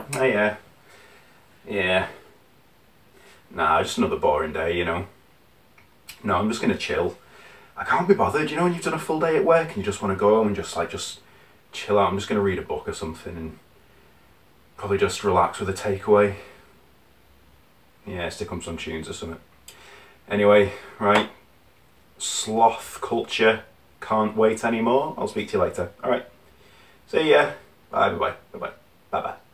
Oh yeah. Yeah. Nah, just another boring day, you know. No, I'm just gonna chill. I can't be bothered, you know, when you've done a full day at work and you just want to go home and just chill out. I'm just gonna read a book or something and probably just relax with a takeaway. Yeah, stick on some tunes or something. Anyway, right. Sloth culture. Can't wait anymore. I'll speak to you later. Alright. See ya. Bye bye. Bye bye. Bye bye.